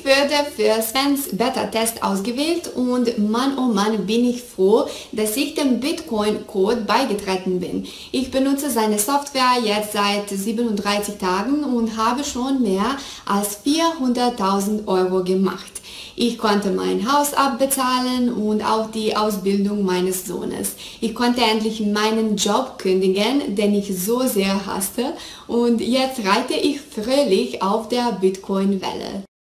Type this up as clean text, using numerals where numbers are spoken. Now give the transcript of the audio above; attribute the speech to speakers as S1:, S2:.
S1: Ich wurde für Svens Beta-Test ausgewählt und Mann, oh Mann, bin ich froh, dass ich dem Bitcoin-Code beigetreten bin. Ich benutze seine Software jetzt seit 37 Tagen und habe schon mehr als 400.000 Euro gemacht. Ich konnte mein Haus abbezahlen und auch die Ausbildung meines Sohnes. Ich konnte endlich meinen Job kündigen, den ich so sehr hasste, und jetzt reite ich fröhlich auf der Bitcoin-Welle.